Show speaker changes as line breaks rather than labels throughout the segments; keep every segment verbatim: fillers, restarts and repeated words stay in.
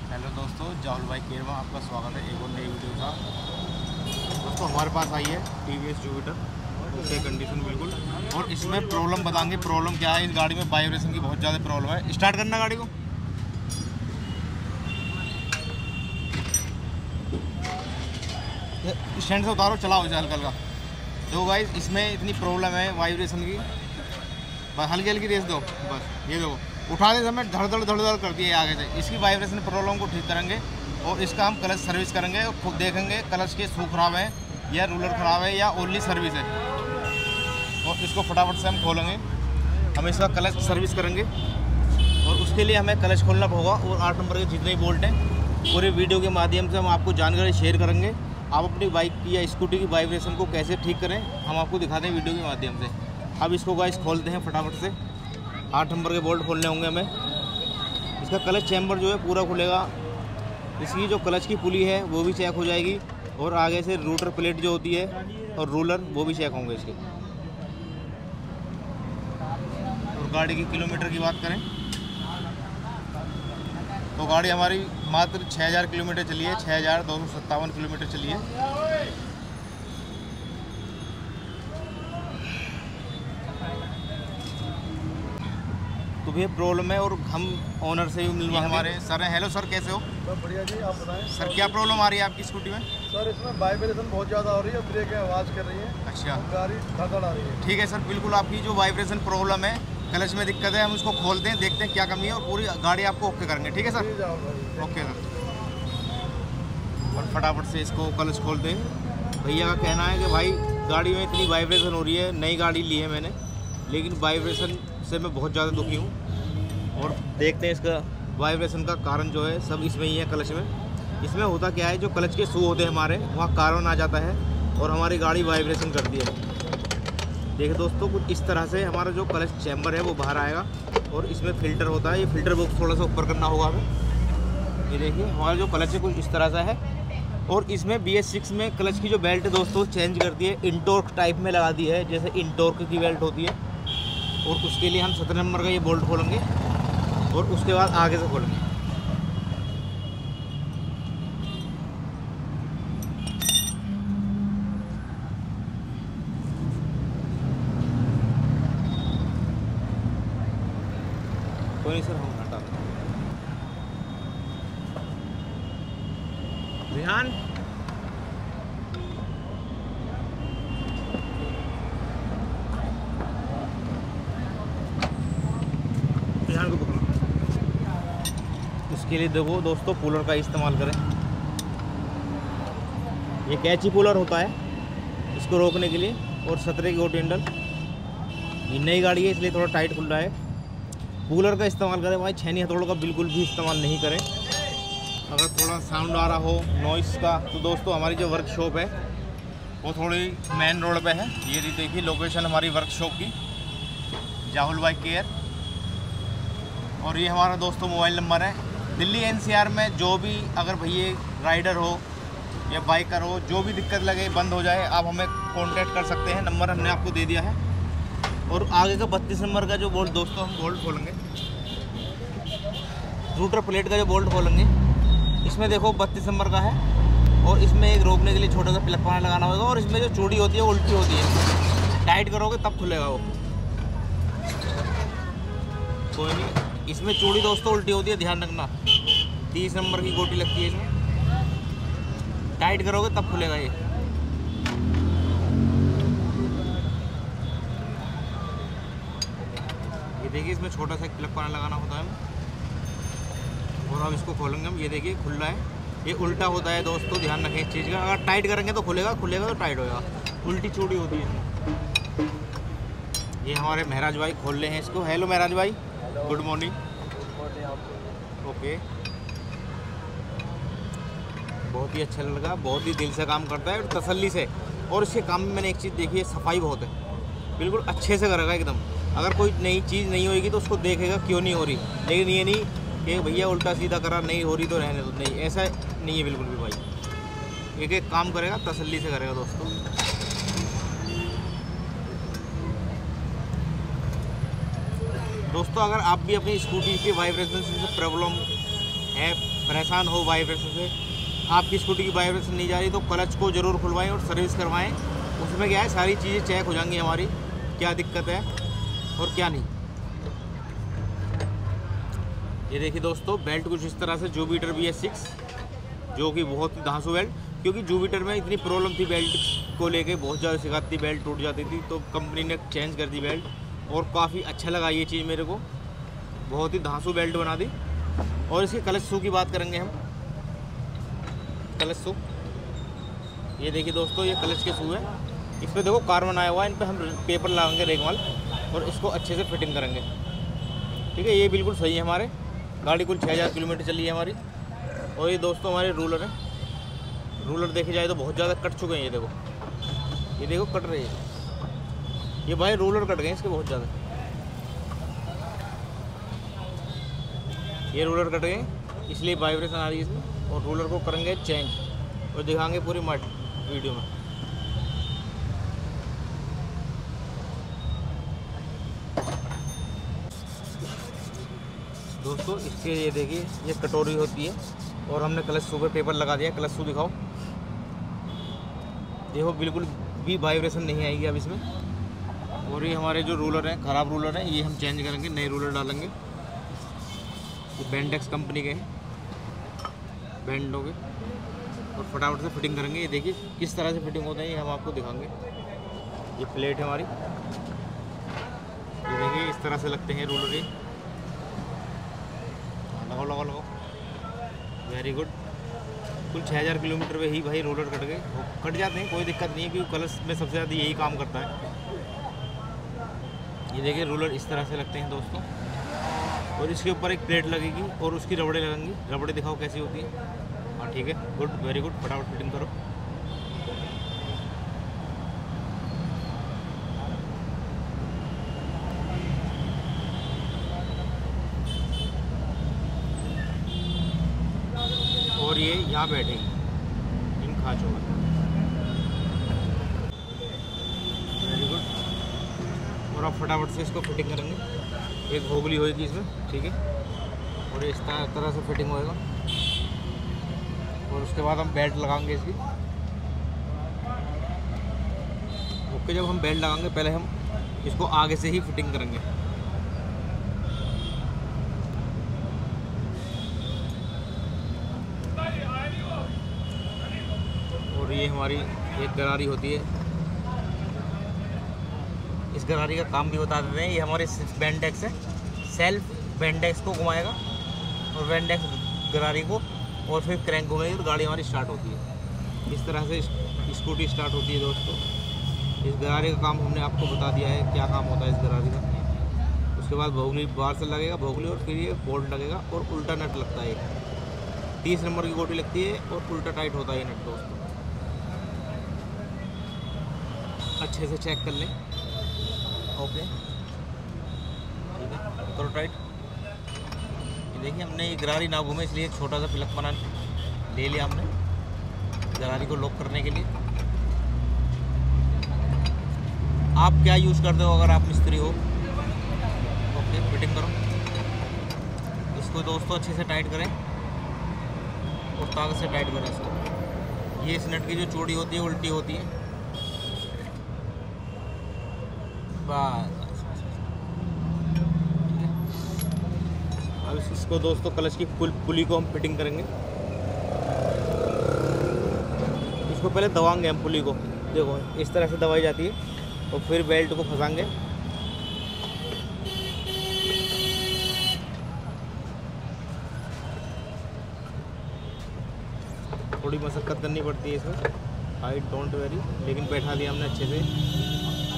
Hello दोस्तों, जाहुल भाई care में आपका स्वागत है एक और नई वीडियो का। दोस्तों हमारे पास आई है T V S Jupiter, okay condition बिल्कुल। और इसमें प्रॉब्लम बताएंगे, प्रॉब्लम क्या है। इस गाड़ी में वाइब्रेशन की बहुत ज़्यादा प्रॉब्लम है। स्टार्ट करना गाड़ी को। स्टैंड से उतारो, चलाओ इसे हल्का हल्का। देखो गाइस, इसमें इतनी प्रॉब्लम है वाइब्रेशन की, बस हल्की हल्की रेस दो। बस ये देखो, उठाते समय धड़धड़ धड़धड़ करती है आगे से। इसकी वाइब्रेशन प्रॉब्लम को ठीक करेंगे और इसका हम क्लच सर्विस करेंगे। खुद देखेंगे क्लच के शू खराब है या रूलर ख़राब है या ओनली सर्विस है। और इसको फटाफट से हम खोलेंगे, हम इसका क्लच सर्विस करेंगे। और उसके लिए हमें क्लच खोलना होगा और आठ नंबर के जितने भी बोल्ट हैं पूरे वीडियो के माध्यम से हम आपको जानकारी शेयर करेंगे। आप अपनी बाइक की या स्कूटी की वाइब्रेशन को कैसे ठीक करें हम आपको दिखाते हैं वीडियो के माध्यम से। अब इसको गाइस खोलते हैं फटाफट से। आठ नंबर के बोल्ट खोलने होंगे हमें। इसका क्लच चैम्बर जो है पूरा खुलेगा। इसकी जो क्लच की पुली है वो भी चेक हो जाएगी और आगे से रूटर प्लेट जो होती है और रूलर वो भी चेक होंगे इसके। और गाड़ी की किलोमीटर की बात करें तो गाड़ी हमारी मात्र छः हज़ार किलोमीटर चली है, छः हज़ार दो सौ सत्तावन किलोमीटर चली है। तो भी प्रॉब्लम है और हम ओनर से भी मिलवा हमारे सर हैं। हेलो सर, कैसे हो?
सब बढ़िया जी, आप बताएं।
सर क्या प्रॉब्लम आ रही है आपकी स्कूटी में?
सर इसमें वाइब्रेशन बहुत ज़्यादा हो रही है, ब्रेक आवाज़ कर रही है।
अच्छा,
गाड़ी धड़धड़ आ रही है।
ठीक है सर, बिल्कुल आपकी जो वाइब्रेशन प्रॉब्लम है, क्लच में दिक्कत है, हम उसको खोलते हैं, देखते हैं क्या कमी है और पूरी गाड़ी आपको ओके करेंगे। ठीक है सर, ओके सर। और फटाफट से इसको क्लच खोलते हैं। भैया का कहना है कि भाई गाड़ी में इतनी वाइब्रेशन हो रही है, नई गाड़ी ली है मैंने, लेकिन वाइब्रेशन से मैं बहुत ज़्यादा दुखी हूँ। और देखते हैं इसका वाइब्रेशन का कारण जो है सब इसमें ही है, क्लच में। इसमें होता क्या है, जो क्लच के शू होते हैं हमारे, वहाँ कार्बन आ जाता है और हमारी गाड़ी वाइब्रेशन करती है। देखिए दोस्तों, कुछ इस तरह से हमारा जो क्लच चैम्बर है वो बाहर आएगा और इसमें फ़िल्टर होता है। ये फ़िल्टर बॉक्स थोड़ा सा ऊपर करना होगा हमें। ये देखिए हमारा जो क्लच है कुछ इस तरह सा है। और इसमें बी एस सिक्स में क्लच की जो बेल्ट दोस्तों चेंज करती है, इंटॉर्क टाइप में लगा दी है, जैसे इंटॉर्क की बेल्ट होती है। और उसके लिए हम सत्रह नंबर का ये बोल्ट खोलेंगे और उसके बाद आगे से खोलेंगे। कोई नहीं सर, हम हटा ध्यान। ध्यान को पकड़ो। इसके लिए देखो दोस्तों, पुलर का इस्तेमाल करें। ये कैची पुलर होता है इसको रोकने के लिए। और सत्रह की गोटी हैंडल, ये नई गाड़ी है इसलिए थोड़ा टाइट खुल रहा है। कूलर का इस्तेमाल करें भाई, छेनी हथौड़ों का बिल्कुल भी इस्तेमाल नहीं करें। अगर थोड़ा साउंड आ रहा हो नॉइस का तो दोस्तों हमारी जो वर्कशॉप है वो थोड़ी मेन रोड पे है। ये देखिए लोकेशन हमारी वर्कशॉप की, जाहुल भाई केयर। और ये हमारा दोस्तों मोबाइल नंबर है। दिल्ली एन सी आर में जो भी अगर भैया राइडर हो या बाइकर हो, जो भी दिक्कत लगे, बंद हो जाए, आप हमें कॉन्टैक्ट कर सकते हैं। नंबर हमने आपको दे दिया है। और आगे का बत्तीस नंबर का जो बोल्ट दोस्तों हम बोल्ट खोलेंगे, रूटर प्लेट का जो बोल्ट खोलेंगे, इसमें देखो बत्तीस नंबर का है। और इसमें एक रोकने के लिए छोटा सा प्लग पॉइंट लगाना होगा। और इसमें जो चूड़ी होती है वो उल्टी होती है, टाइट करोगे तब खुलेगा वो। कोई नहीं, इसमें चूड़ी दोस्तों उल्टी होती है, ध्यान रखना। तीस नंबर की गोटी लगती है इसमें, टाइट करोगे तब खुलेगा ये। देखिए इसमें छोटा सा प्लग पॉइंट लगाना होता है और अब इसको खोलेंगे हम। ये देखिए खुल रहा है, ये उल्टा होता है दोस्तों, ध्यान रखें इस चीज़ का। अगर टाइट करेंगे तो खुलेगा, खुलेगा तो टाइट होगा। उल्टी चूड़ी होती है। ये हमारे महराज भाई खोल रहे हैं इसको। हेलो महराज भाई, गुड मॉर्निंग। ओके, बहुत ही अच्छा लगा, बहुत ही दिल से काम करता है और तसल्ली से। और इसके काम में मैंने एक चीज़ देखी है, सफाई बहुत है, बिल्कुल अच्छे से करेगा एकदम। अगर कोई नई चीज़ नहीं होगी तो उसको देखेगा क्यों नहीं हो रही, लेकिन ये नहीं कि भैया उल्टा सीधा करा, नहीं हो रही तो रहने दो, नहीं, ऐसा नहीं है बिल्कुल भी भाई। एक एक काम करेगा, तसल्ली से करेगा दोस्तों। दोस्तों अगर आप भी अपनी स्कूटी के वाइब्रेशन से प्रॉब्लम है परेशान हो वाइब्रेशन से, आपकी स्कूटी की वाइब्रेशन नहीं जा रही, तो क्लच को ज़रूर खुलवाएं और सर्विस करवाएं। उसमें क्या है, सारी चीज़ें चेक हो जाएंगी हमारी, क्या दिक्कत है और क्या नहीं। ये देखिए दोस्तों, बेल्ट कुछ इस तरह से जुपिटर बी एस सिक्स, जो कि बहुत ही धांसू बेल्ट, क्योंकि जुपिटर में इतनी प्रॉब्लम थी बेल्ट को लेके, बहुत ज़्यादा सिखाती, बेल्ट टूट जाती थी, तो कंपनी ने चेंज कर दी बेल्ट, और काफ़ी अच्छा लगा ये चीज़ मेरे को, बहुत ही धांसू बेल्ट बना दी। और इसके क्लच शू की बात करेंगे हम, क्लच शू, ये देखिए दोस्तों, ये क्लच के शू है, इस पर देखो कार्बन आया हुआ है, इन पर हम पेपर लगाएंगे रेगमाल और इसको अच्छे से फिटिंग करेंगे। ठीक है, ये बिल्कुल सही है। हमारे गाड़ी कुल छः हज़ार किलोमीटर चली है हमारी। और ये दोस्तों हमारे रूलर है, रूलर देखे जाए तो बहुत ज़्यादा कट चुके हैं। ये देखो, ये देखो कट रही है, ये भाई रूलर कट गए इसके बहुत ज़्यादा, ये रूलर कट गए, इसलिए वाइब्रेशन आ रही है इसमें। और रूलर को करेंगे चेंज और दिखाएंगे पूरी मट वीडियो में। दोस्तों इसके ये देखिए, ये कटोरी होती है और हमने क्लच शू पे पेपर लगा दिया। क्लच शू दिखाओ, देखो बिल्कुल भी वाइब्रेशन नहीं आएगी अब इसमें। और ये हमारे जो रूलर हैं, ख़राब रूलर हैं, ये हम चेंज करेंगे, नए रूलर डालेंगे। ये बेंडेक्स कंपनी के हैं, बेंड हो गए, और फटाफट से फिटिंग करेंगे। ये देखिए किस तरह से फिटिंग होता है, ये हम आपको दिखाएंगे। ये प्लेट है हमारी, ये देखिए इस तरह से लगते हैं रूलर। ये लगाओ लगाओ लगाओ, वेरी गुड। कुल छः हज़ार किलोमीटर में ही भाई रोलर कट गए, कट जाते हैं, कोई दिक्कत नहीं है, क्योंकि क्लच में सबसे ज़्यादा यही काम करता है। ये देखिए रोलर इस तरह से लगते हैं दोस्तों, और इसके ऊपर एक प्लेट लगेगी और उसकी रबड़े लगेंगी। रबड़े दिखाओ कैसी होती है। हाँ ठीक है, गुड, वेरी गुड, फटाफट फिटिंग करो। और ये यहाँ बैठेगी इन खाँचों में, वेरी गुड। और आप फटाफट से इसको फिटिंग करेंगे। एक भोगली होगी इसमें, ठीक है, और इस तरह से फिटिंग होएगा। और उसके बाद हम बेल्ट लगाएंगे इसकी। ओके, जब हम बेल्ट लगाएंगे पहले हम इसको आगे से ही फिटिंग करेंगे। और ये हमारी एक गरारी होती है, इस गरारी का काम भी बता देते हैं। ये हमारे बेंडेक्स है, सेल्फ बेंडेक्स को घुमाएगा और बेंडेक्स गरारी को, और फिर क्रैंक घुमाएगी तो गाड़ी हमारी स्टार्ट होती है। इस तरह से स्कूटी स्टार्ट होती है दोस्तों। इस गरारी का काम हमने आपको बता दिया है, क्या काम होता है इस गरारी का। उसके बाद भोगली बाहर से लगेगा, भोगली, और फिर ये बोल्ट लगेगा और उल्टा नट लगता है। तीस नंबर की गोटी लगती है और उल्टा टाइट होता है ये नट दोस्तों। अच्छे से चेक कर लें। ओके, ठीक है, करो टाइट। ये देखिए हमने ये गरारी ना घूमे, इसलिए एक छोटा सा प्लग बना ले लिया हमने गरारी को लॉक करने के लिए। आप क्या यूज़ करते हो अगर आप मिस्त्री हो? ओके, फिटिंग करो इसको दोस्तों, अच्छे से टाइट करें और ताकत से टाइट करें इसको। ये इस नट की जो चौड़ी होती है उल्टी होती है, बस। अब इसको दोस्तों क्लच की पुल पुली को हम फिटिंग करेंगे। इसको पहले दबाएंगे हम पुली को, देखो इस तरह से दबाई जाती है, और फिर बेल्ट को फंसाएंगे। थोड़ी मशक्क़त करनी पड़ती है इसमें, आई डोंट वेरी, लेकिन बैठा दिया हमने अच्छे से।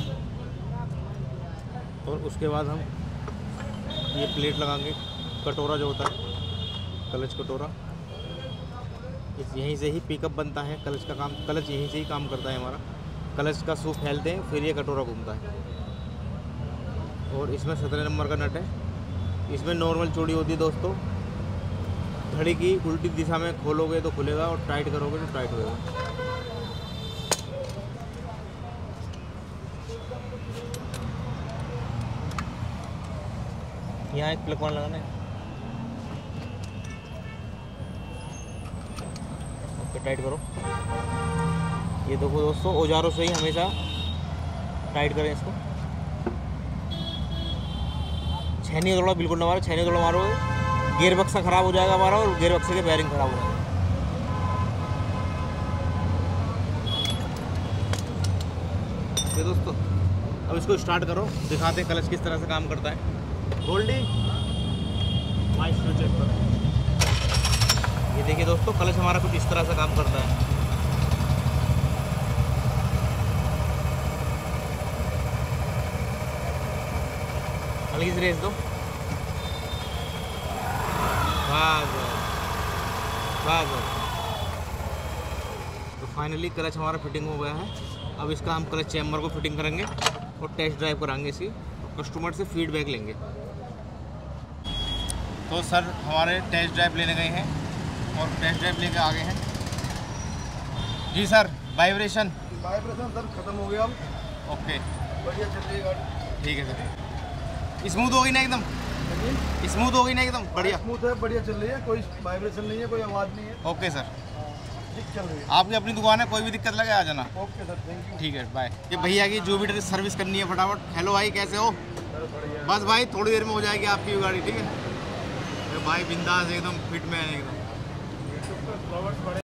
और उसके बाद हम ये प्लेट लगाएंगे, कटोरा जो होता है, क्लच कटोरा, इस यहीं से ही पिकअप बनता है। क्लच का काम, क्लच यहीं से ही काम करता है हमारा। क्लच का शू फैलते हैं, फिर ये कटोरा घूमता है। और इसमें सत्रह नंबर का नट है, इसमें नॉर्मल चौड़ी होती है दोस्तों। घड़ी की उल्टी दिशा में खोलोगे तो खुलेगा, और टाइट करोगे तो टाइट होगा। यहाँ एक प्लग पॉइंट लगाना है, तो टाइट करो। ये देखो दोस्तों, औजारों से ही हमेशा टाइट करें इसको। छैनी थोड़ा बिल्कुल ना मारो, छैनी थोड़ा मारो गियर बक्सा ख़राब हो जाएगा हमारा और गियर बक्से के बेयरिंग ख़राब हो जाएगा। ये दोस्तों अब इसको स्टार्ट करो, दिखाते हैं क्लच किस तरह से काम करता है। गोल्डी माइस्ट्रो चेक करो। ये देखिए दोस्तों, क्लच हमारा कुछ इस तरह से काम करता है। हल्की सी रेस दो, बस बस। तो फाइनली क्लच हमारा फिटिंग हो गया है। अब इसका हम क्लच चैम्बर को फिटिंग करेंगे और टेस्ट ड्राइव कराएंगे इसकी, कस्टमर से फीडबैक लेंगे। तो सर हमारे टेस्ट ड्राइव लेने गए हैं और टेस्ट ड्राइव लेके आ गए हैं। जी सर, वाइब्रेशन
वाइब्रेशन सर खत्म हो गया।
ओके,
बढ़िया चल रही है गाड़ी।
ठीक है सर। स्मूथ हो गई ना एकदम? स्मूथ हो गई ना एकदम? बढ़िया
स्मूथ है, बढ़िया चल रही है, कोई वाइब्रेशन नहीं है, कोई आवाज़ नहीं है,
ओके सर।
ठीक चल रही है।
आपकी अपनी दुकान है, कोई भी दिक्कत लगे आ जाना।
Okay sir, thank you.
ठीक है, बाय। ये भैया की जुपिटर सर्विस करनी है फटाफट। हेलो भाई, कैसे हो? बस भाई थोड़ी देर में हो जाएगी आपकी भी गाड़ी, ठीक है भाई। बिंदास एकदम फिट में है एकदम।